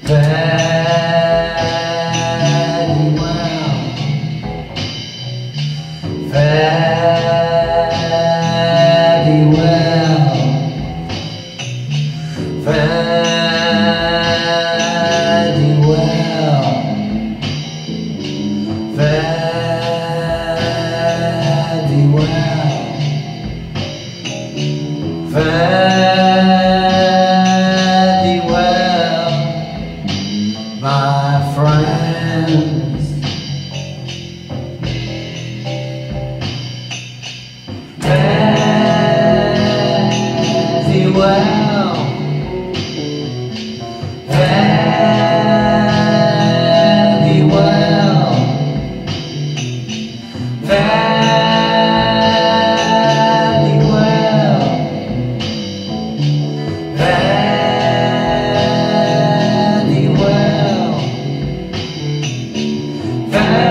Very well. Very well. Very well. Very well. Very well, my friends. Very well. Very well. Very well. Very well.